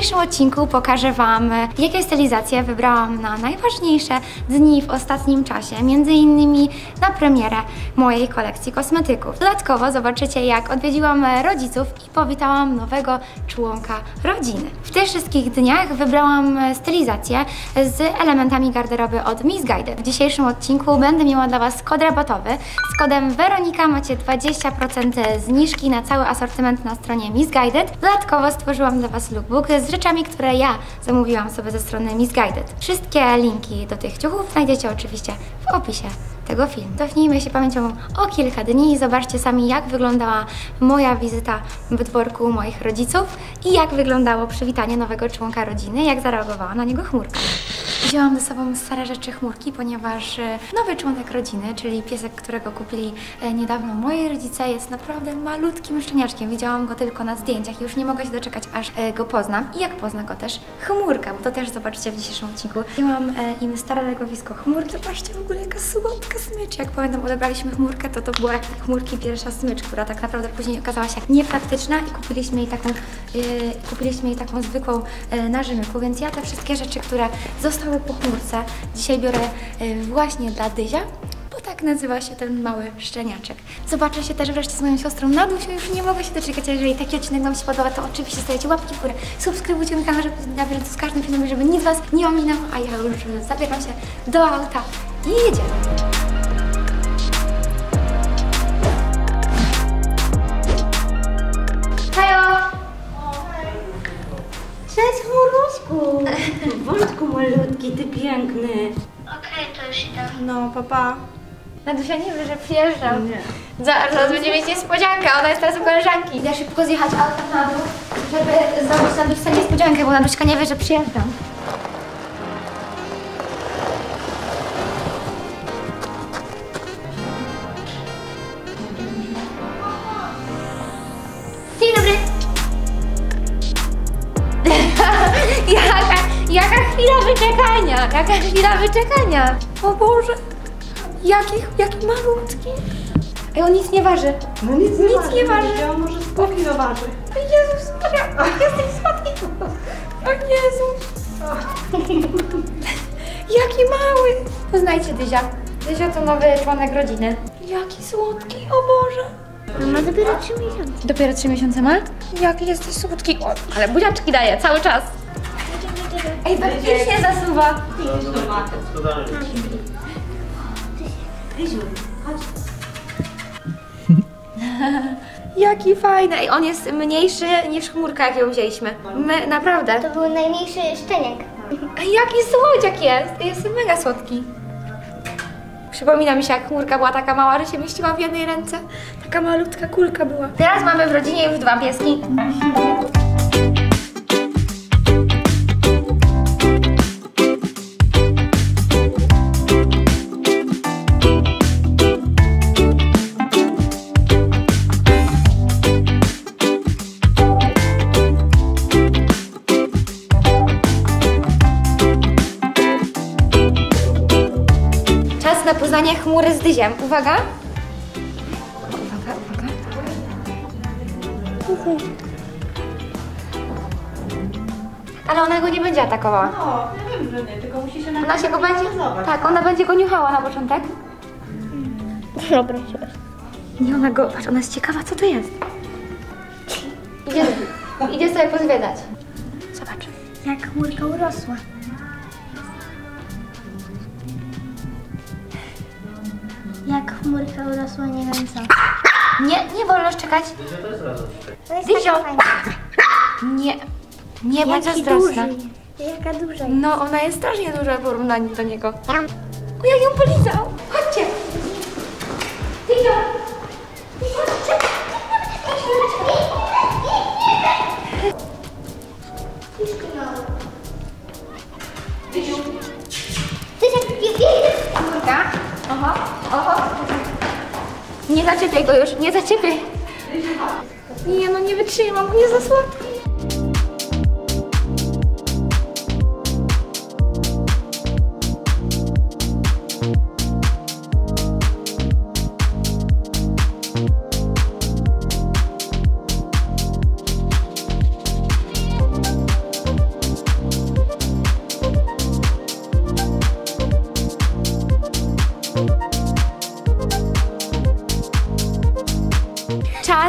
dzisiejszym odcinku pokażę Wam, jakie stylizacje wybrałam na najważniejsze dni w ostatnim czasie, między innymi na premierę mojej kolekcji kosmetyków. Dodatkowo zobaczycie, jak odwiedziłam rodziców i powitałam nowego członka rodziny. W tych wszystkich dniach wybrałam stylizację z elementami garderoby od Missguided. W dzisiejszym odcinku będę miała dla Was kod rabatowy. Z kodem Weronika macie 20% zniżki na cały asortyment na stronie Missguided. Dodatkowo stworzyłam dla Was lookbook z rzeczami, które ja zamówiłam sobie ze strony Missguided. Wszystkie linki do tych ciuchów znajdziecie oczywiście w opisie tego filmu. Cofnijmy się pamięcią o kilka dni i zobaczcie sami, jak wyglądała moja wizyta w dworku moich rodziców i jak wyglądało przywitanie nowego członka rodziny, jak zareagowała na niego chmurka. Wzięłam ze sobą stare rzeczy chmurki, ponieważ nowy członek rodziny, czyli piesek, którego kupili niedawno moi rodzice, jest naprawdę malutkim szczeniaczkiem. Widziałam go tylko na zdjęciach i już nie mogę się doczekać, aż go poznam. I jak pozna go też chmurka, bo to też zobaczycie w dzisiejszym odcinku. Wzięłam im stare legowisko chmurki. Zobaczcie w ogóle, jaka słodka smycz. Jak pamiętam, odebraliśmy chmurkę, to była jak chmurki pierwsza smycz, która tak naprawdę później okazała się niepraktyczna i kupiliśmy jej taką zwykłą na Rzymyku, więc ja te wszystkie rzeczy, które zostały po chmurce, dzisiaj biorę właśnie dla Dyzia, bo tak nazywa się ten mały szczeniaczek. Zobaczę się też wreszcie z moją siostrą Nadusią, już nie mogę się doczekać. Jeżeli taki odcinek Wam się podoba, to oczywiście stawiajcie łapki w górę, subskrybujcie mój kanał, żeby na bieżąco z każdym filmem, żeby nic Was nie ominęło, a ja już zabieram się do auta i jedziemy. Cześć, chmuruśku! Wączku malutki, ty piękny. Okej, to już idę. No, papa. Nadusia nie wie, że przyjeżdżam. Nie. Zaraz będzie mieć niespodziankę, ona jest teraz u koleżanki. Idę szybko zjechać autem na dół, żeby zrobić Naduśce niespodziankę, bo Naduśka nie wie, że przyjeżdżam. Dzień dobry! Jaka chwila wyczekania! Jaka chwila wyczekania! O Boże! Jaki malutki! Ej, on nic nie waży. No nic nie waży. On może z pół kilo waży. Jezus Maria, jesteś słodki! O Jezus! Jaki mały! Poznajcie Dyzia. Dyzia to nowy członek rodziny. Jaki słodki, o Boże! Ma dopiero 3 miesiące. Dopiero 3 miesiące ma? Jaki jesteś słodki! O, ale buziaczki daje cały czas. Ej, faktycznie zasuwa. Jaki fajny. Ej, on jest mniejszy niż chmurka, jak ją wzięliśmy. My, naprawdę. To był najmniejszy szczeniak. Ej, jaki słodziak jest. Jest mega słodki. Przypomina mi się, jak chmurka była taka mała, że się mieściła w jednej ręce. Taka malutka kulka była. Teraz mamy w rodzinie już 2 pieski. Czas na poznanie chmury z Dyziem. Uwaga. Uwaga. Ale ona go nie będzie atakowała. No, ja wiem, że nie, tylko musi się na Ona się go będzie... Tak, ona będzie go niuchała na początek. Dobra, Nie, ona go... Patrz, ona jest ciekawa, co to jest. Idzie sobie pozwiedzać. Zobacz. jak chmurka urosła. Jak chmurka urosła, nie wiem co. Nie wolno szczekać. To jest Dyzio. taka fajna. Nie bądź Jaki zazdrosna. duży. Jaka duża jest. No, ona jest strasznie duża w porównaniu do niego. O, jak ją polizał! Chodźcie! Dyzio! Kurka. Oho, oho. Nie zaczepiaj go już, nie zaczepiaj. Nie, no nie wytrzymam, on jest za słodki.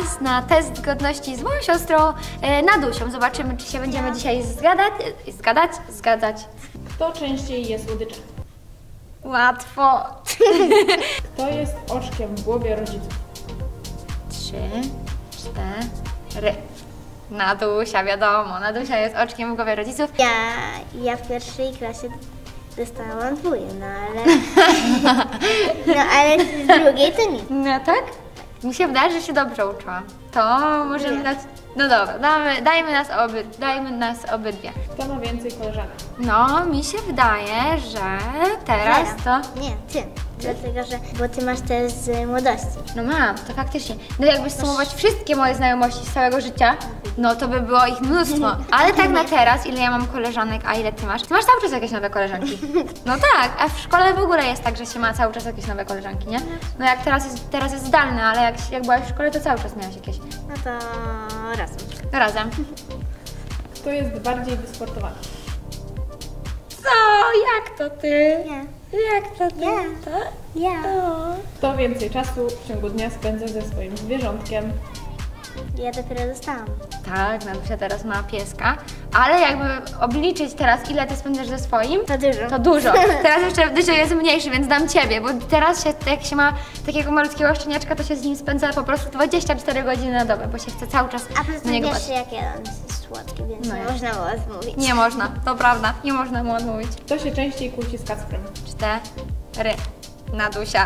czas na test zgodności z moją siostrą Nadusią. Zobaczymy, czy się będziemy dzisiaj zgadzać. Kto częściej je słodycze? Łatwo. Kto jest oczkiem w głowie rodziców? 3, 4. Nadusia, wiadomo. Nadusia jest oczkiem w głowie rodziców. Ja w pierwszej klasie dostałam 2, no ale z drugiej to nic. No tak? Mi się wydaje, że się dobrze uczyłam. To możemy dać... No dobra, dajmy nas obydwie. Kto ma więcej koleżanek? No, mi się wydaje, że teraz to... Nie, ty. Dlatego, że bo ty masz też z młodości. No mam, to faktycznie. No jakby sumować wszystkie moje znajomości z całego życia, no to by było ich mnóstwo. Ale tak na teraz, ile ja mam koleżanek, a ile ty masz? Ty masz cały czas jakieś nowe koleżanki. No tak, a w szkole w ogóle jest tak, że się ma cały czas jakieś nowe koleżanki, nie? No jak teraz jest zdalne, ale jak byłaś w szkole, to cały czas miałaś jakieś. No to razem. Razem. Kto jest bardziej wysportowany? Co? Jak to ty? Ja. Jak to ty? Ja. Kto więcej czasu w ciągu dnia spędza ze swoim zwierzątkiem? Ja dopiero dostałam. Tak, Nadusia teraz ma pieska, ale jakby obliczyć teraz, ile ty spędzasz ze swoim, To dużo. to dużo. Teraz jeszcze Dysio jest mniejszy, więc dam ciebie, bo teraz jak się ma takiego malutkiego szczeniaczka, to się z nim spędza po prostu 24 godziny na dobę, bo się chce cały czas A poza na tym niego wiesz, patrzeć. jakie on jest słodki, więc No nie jest. można było odmówić. Nie można, to prawda, nie można mu odmówić. Kto się częściej kłóci z Kacprem? 4. Nadusia.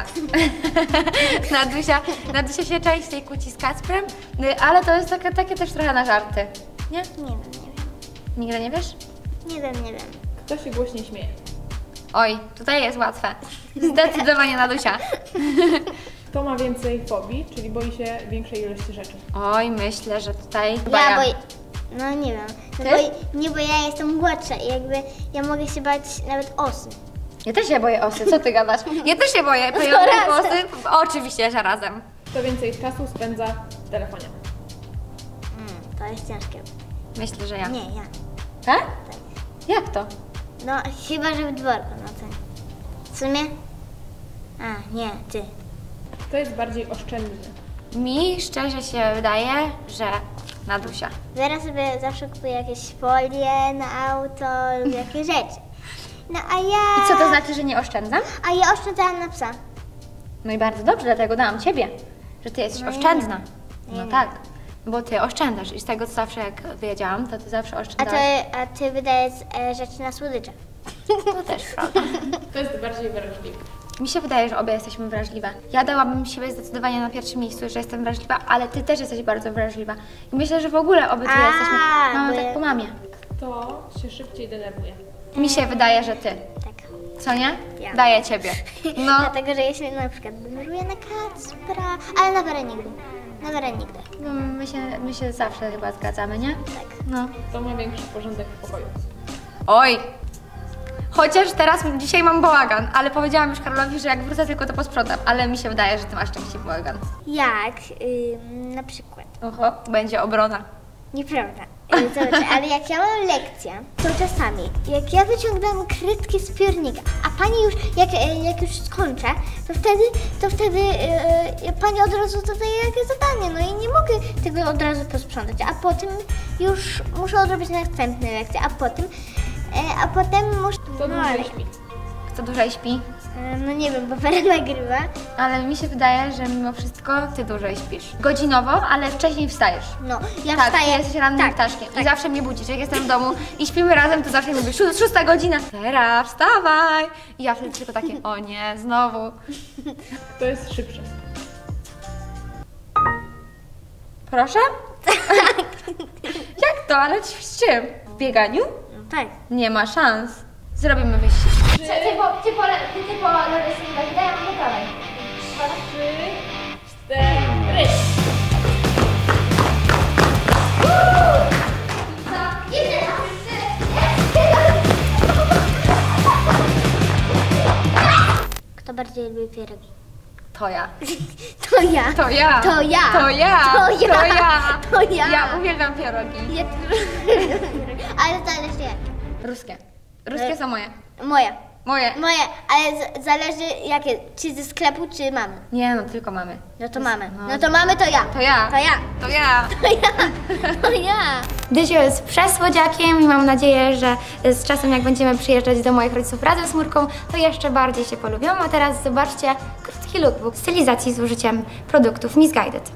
Nadusia się częściej kłóci z Kacprem, ale to jest takie też trochę na żarty. Nie? Nie wiem. Nigdy nie wiesz? Nie wiem. Kto się głośniej śmieje? Oj, tutaj jest łatwe. Zdecydowanie Nadusia. Kto ma więcej fobii, czyli boi się większej ilości rzeczy? Oj, myślę, że tutaj chyba Ja, no nie wiem. No Ty? bo ja jestem młodsza i jakby ja mogę się bać nawet osy. Ja też się boję osy, co ty gadasz? Ja też się boję pojątków osy. Oczywiście, że razem. Kto więcej czasu spędza w telefonie? To jest ciężkie. Myślę, że ja. Nie, ja. Tak? Jak to? No chyba, że w dworku, no to. W sumie? A, nie, ty. Kto jest bardziej oszczędny? Mi szczerze się wydaje, że Nadusia. Teraz sobie zawsze kupuję jakieś folie na auto lub jakieś rzeczy. No a ja... I co to znaczy, że nie oszczędzam? A ja oszczędzałam na psa. No i bardzo dobrze, dlatego dałam ciebie, że ty jesteś No nie. oszczędna. Nie. No tak, bo ty oszczędzasz i z tego co zawsze jak wyjedziałam, to ty zawsze A oszczędzałaś. ty wydajesz rzeczy na słodycze. To też prawda. Kto jest bardziej wrażliwy? Mi się wydaje, że obie jesteśmy wrażliwe. Ja dałabym siebie zdecydowanie na pierwszym miejscu, że jestem wrażliwa, ale ty też jesteś bardzo wrażliwa. I myślę, że w ogóle obydwie jesteśmy. Mamy bo tak ja- po mamie. Kto się szybciej denerwuje? Mi się wydaje, że ty. Tak. Co nie? Ja. Daję ciebie. No, Dlatego, że ja się na przykład denerwuję na Kacpra, ale na Werę nigdy. Na Werę nigdy. no my się zawsze chyba zgadzamy, nie? Tak. No. Kto ma większy porządek w pokoju? Oj! Chociaż teraz dzisiaj mam bałagan, ale powiedziałam już Karolowi, że jak wrócę tylko to posprzątam, ale mi się wydaje, że ty masz częściej bałagan. Jak na przykład. Oho, będzie obrona. Nieprawda. Zobacz, ale jak ja mam lekcję, to czasami, jak ja wyciągam kredki z piórnika, a pani już, jak już skończę, to wtedy pani od razu dodaje jakieś zadanie, no i nie mogę tego od razu posprzątać, a potem już muszę odrobić następne lekcje, a potem muszę... Kto dłużej śpi? Kto dłużej śpi? No nie wiem, bo Wera nagrywa. Ale mi się wydaje, że mimo wszystko ty dłużej śpisz. Godzinowo, ale wcześniej wstajesz. No, ja Tak, wstaję... ty jesteś rannym ptaszkiem i zawsze mnie budzisz. Jak jestem w domu i śpimy razem, to zawsze mówisz 6 godzina. Teraz wstawaj! I ja wtedy tylko takie, o nie, znowu. Kto jest szybszy? Proszę? Jak to? Ale z czym? W bieganiu? No tak. Nie ma szans. Zrobimy wyścig. Ty po lewej stronie, daj mam po prawej. 3, 4. Kto bardziej lubi pierogi? To ja. To ja. To ja. To ja. To ja. To ja. To ja. To ja. Ja uwielbiam pierogi. Ale zależy jak. Ruskie. Ruskie są moje. Moja. Moje. Moje, ale zależy jakie, czy ze sklepu, czy mamy. Nie, no tylko mamy. No to mamy. No to mamy, to ja. To ja. To ja. To ja. To ja. To ja. Dysio jest przesłodziakiem i mam nadzieję, że z czasem jak będziemy przyjeżdżać do moich rodziców razem z Murką, to jeszcze bardziej się polubią. A teraz zobaczcie krótki lookbook stylizacji z użyciem produktów Missguided.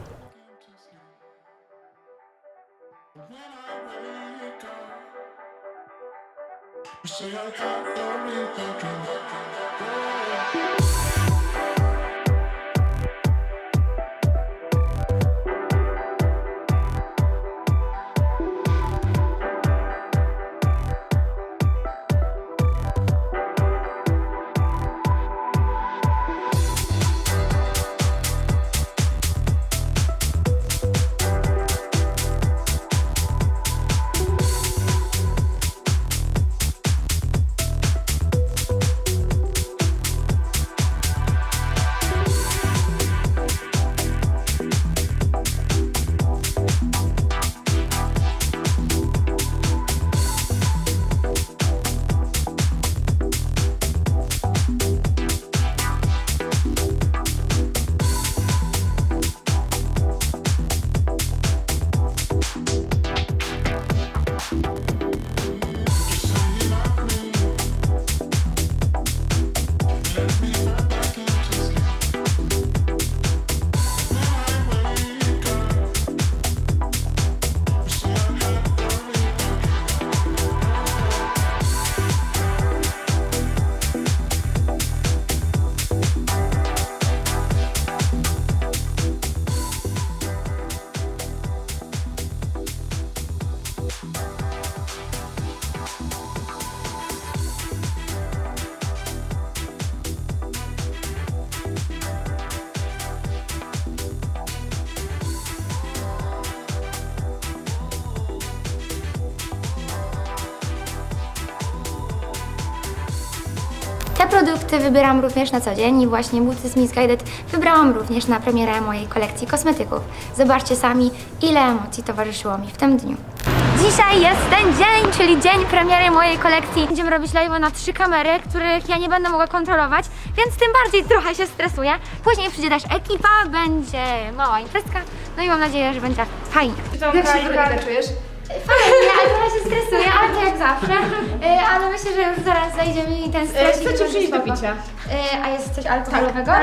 Te produkty wybieram również na co dzień i właśnie buty z Missguided wybrałam również na premierę mojej kolekcji kosmetyków. Zobaczcie sami, ile emocji towarzyszyło mi w tym dniu. Dzisiaj jest ten dzień, czyli dzień premiery mojej kolekcji. Będziemy robić live'a na 3 kamery, których ja nie będę mogła kontrolować, więc tym bardziej trochę się stresuję. Później przyjdzie też ekipa, będzie mała imprezka, no i mam nadzieję, że będzie fajnie. Jak się czujesz? Fajnie, ale trochę się stresuję, ale to jak zawsze. Ale myślę, że już zaraz zajdziemy i ten stres. Chcecie przyjść do picia? A jest coś alkoholowego?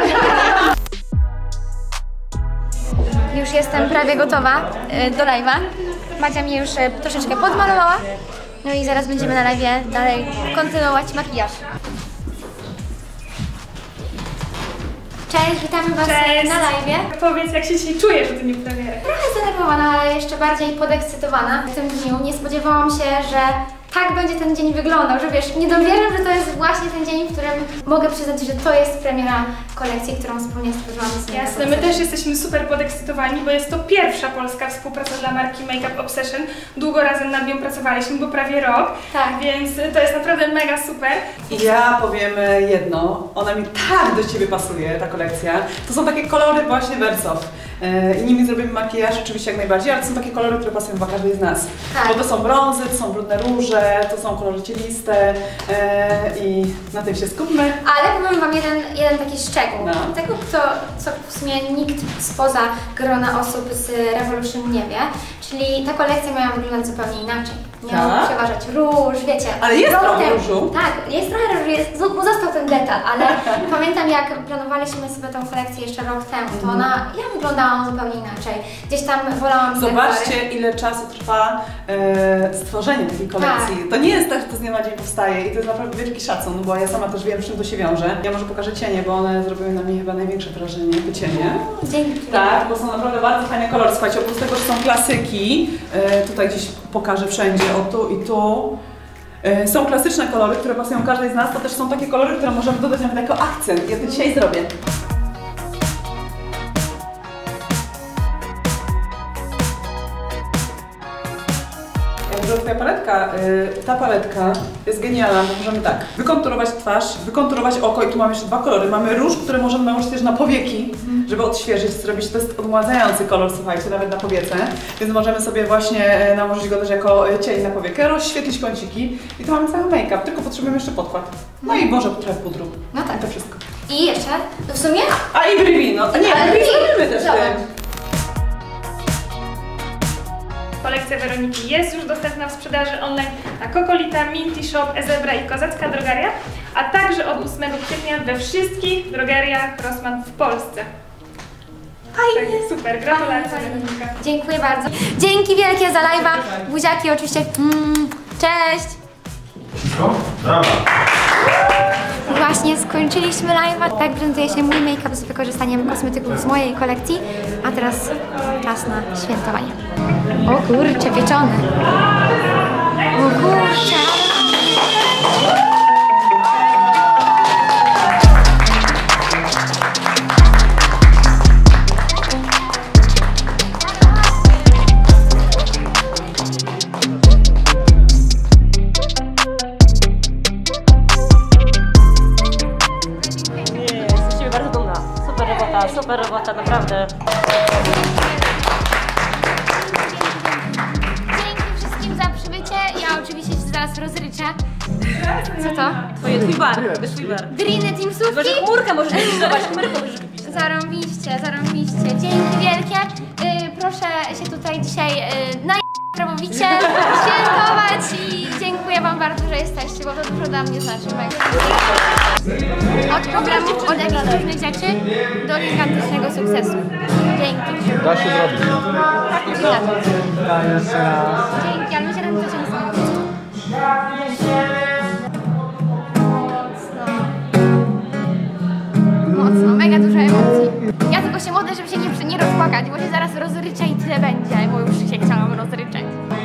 Już jestem prawie gotowa do live'a. Madzia mnie już troszeczkę podmalowała. No i zaraz będziemy na live'ie dalej kontynuować makijaż. Cześć, witamy Was Cześć. na live'ie. Powiedz, jak się dzisiaj czujesz w dniu premiery? Trochę zdenerwowana, ale jeszcze bardziej podekscytowana w tym dniu. Nie spodziewałam się, że tak będzie ten dzień wyglądał, że wiesz, nie dowierzam, że to jest właśnie ten dzień, w którym mogę przyznać, że to jest premiera kolekcji, którą wspólnie stworzyłam z moim Jasne, my też jesteśmy super podekscytowani, bo jest to pierwsza polska współpraca dla marki Makeup Obsession. Długo razem nad nią pracowaliśmy, bo prawie rok, Tak. więc to jest naprawdę mega super. I ja powiem jedno, ona mi tak do Ciebie pasuje, ta kolekcja. To są takie kolory właśnie Wersow. I nimi zrobimy makijaż oczywiście jak najbardziej, ale to są takie kolory, które pasują chyba każdej z nas. Tak. Bo to są brązy, to są brudne róże, to są kolory cieliste i na tym się skupmy. Ale powiem Wam jeden taki szczegół. No. Tego, co w sumie nikt spoza grona osób z Revolution nie wie. Czyli ta kolekcja miała wyglądać zupełnie inaczej. Miał Tak? przeważać róż, wiecie. Ale jest rok trochę temu- różu. Tak, jest trochę różu, został ten detal, ale pamiętam jak planowaliśmy sobie tą kolekcję jeszcze rok temu, to ja wyglądałam zupełnie inaczej. Gdzieś tam wolałam Zobaczcie, ile czasu trwa stworzenie takiej kolekcji. Tak. To nie jest tak, że to z dnia na dzień powstaje i to jest naprawdę wielki szacun, bo ja sama też wiem, czym to się wiąże. Ja może pokażę cienie, bo one zrobiły na mnie chyba największe wrażenie, te cienie. Dzięki. Tak, bo są naprawdę bardzo fajne kolory. Słuchajcie, oprócz tego, że są klasyki, tutaj gdzieś pokażę wszędzie, o tu i tu. Są klasyczne kolory, które pasują każdej z nas, to też są takie kolory, które możemy dodać nawet jako akcent. Ja to dzisiaj zrobię. Ja może od twoja paletka, ta paletka jest genialna, bo możemy tak wykonturować twarz, wykonturować oko i tu mamy jeszcze 2 kolory. Mamy róż, który możemy nałożyć też na powieki, żeby odświeżyć, zrobić, to jest odmładzający kolor, słuchajcie, nawet na powiece, więc możemy sobie właśnie nałożyć go też jako cień na powiekę, rozświetlić kąciki i to mamy cały make-up, tylko potrzebujemy jeszcze podkład. No i może trochę pudru. No tak. I to wszystko. I jeszcze, to w sumie? A i brwi, no. Nie, Ale brwi brwi. zrobimy też Dobra. tym. Kolekcja Weroniki jest już dostępna w sprzedaży online na Kokolita, Minty Shop, Ezebra i Kozacka Drogeria, a także od 8 kwietnia we wszystkich drogeriach Rossmann w Polsce. Fajnie. Tak, super, gratulacje Fajnie. Weronika. Dziękuję bardzo. Dzięki wielkie za live'a. Buziaki oczywiście. Cześć. Brawa! Właśnie skończyliśmy live'a. Tak prezentuje się mój make-up z wykorzystaniem kosmetyków z mojej kolekcji. A teraz czas na świętowanie. O kurczę, pieczony. O kurczę. Jesteśmy bardzo dumna. Super robota, naprawdę. Dzięki wszystkim za przybycie. Ja oczywiście się zaraz rozryczę. Co to? Twój bar. Driny Teamsówki? Chyba, że chmurkę możesz zobacz, chmurkę możesz kupić. Zarąbiście, zarąbiście. Dzięki wielkie. Proszę się tutaj dzisiaj prawowicie świętować i dziękuję wam bardzo, że jesteście, bo to dużo dla mnie znaczy. Od programu, od jakichś różnych rzeczy do gigantycznego sukcesu. Dzięki. Da się zrobić. Dzięki, ale myślę, że to się nie mocno, mega dużo emocji. Ja tylko się modlę, żeby się nie rozpłakać, bo się zaraz rozryczę i tyle będzie, bo już się chciałam rozryczeć.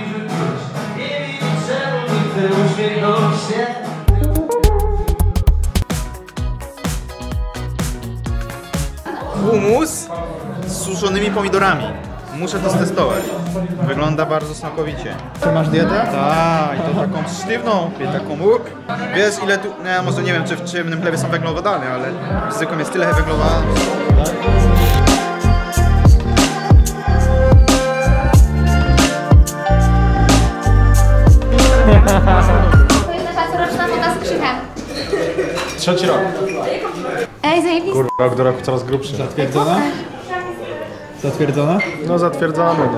Humus z suszonymi pomidorami. Muszę to stestować. Wygląda bardzo smakowicie. Ty masz dietę? Tak, i to taką sztywną, i taką Wiesz ile tu, może nie wiem czy w ciemnym chlebie są węglowodany, ale w zwykłym jest tyle węglowodanów. To jest nasza coroczna woda z krzychem. 3. rok. Ej, zajebiste. Rok do roku coraz grubszy. Zatwierdzona? Zatwierdzona? No zatwierdzamy, no.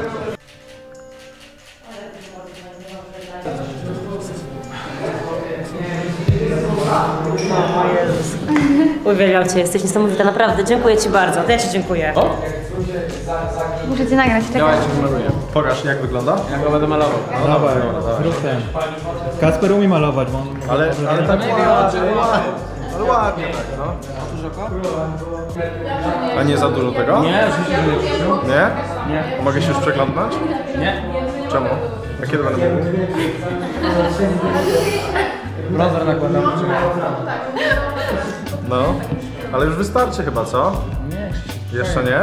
Uwielbiam Cię, jesteś niesamowita, naprawdę. Dziękuję Ci bardzo. To ja Ci dziękuję. Muszę cię nagrać, czekaj. Pokaż jak wygląda. Ja go będę malował. No, Dawaj, zrób ten. Kasper umie malować, bo on... ale tak ładnie, ale ładnie tak, no. A nie za dużo tego? Nie? Nie? Nie. Mogę się już przeglądnąć? Nie. Czemu? A kiedy będę mógł? Bronzer nakładam. No. Ale już wystarczy chyba, co? Nie. Jeszcze nie?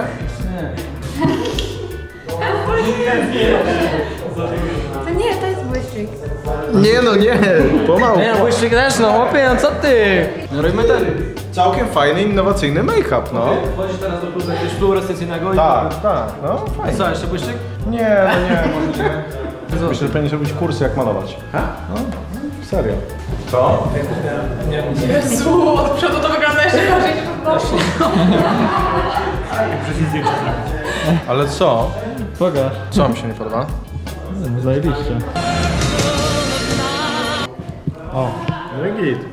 To nie, to jest błyszczyk. Nie no nie, pomału. błyszczyk też, no chłopie, no co ty? No robimy ten. Całkiem fajny, innowacyjny make-up, no. Wchodzisz teraz do plus jakiegoś fluorescencyjnego i... Tak, tak, no fajnie. Co, jeszcze błyszczyk? Nie, no nie, może nie. Myślę, że powinien robić kursy jak malować. No, serio. Co? Jezu, od przodu to wygląda jeszcze gorzej niż od boku. Ale co? Pokaż. Co mi się nie podoba? Zajebiście. O. No i git.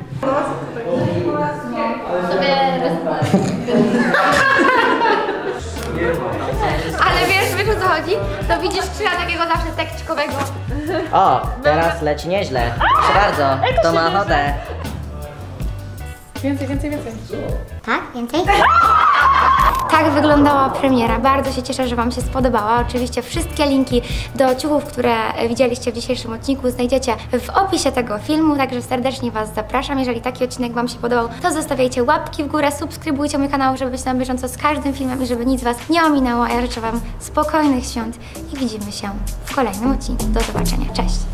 Ale wiesz o co chodzi? To widzisz krzycha takiego zawsze tekczkowego. O, teraz leci nieźle. Proszę bardzo, kto ma ochotę? Więcej, więcej, więcej. Tak? Więcej? Tak wyglądała premiera. Bardzo się cieszę, że wam się spodobała. Oczywiście wszystkie linki do ciuchów, które widzieliście w dzisiejszym odcinku, znajdziecie w opisie tego filmu, także serdecznie was zapraszam. Jeżeli taki odcinek wam się podobał, to zostawiajcie łapki w górę, subskrybujcie mój kanał, żeby być na bieżąco z każdym filmem i żeby nic was nie ominęło. A ja życzę wam spokojnych świąt i widzimy się w kolejnym odcinku. Do zobaczenia, cześć!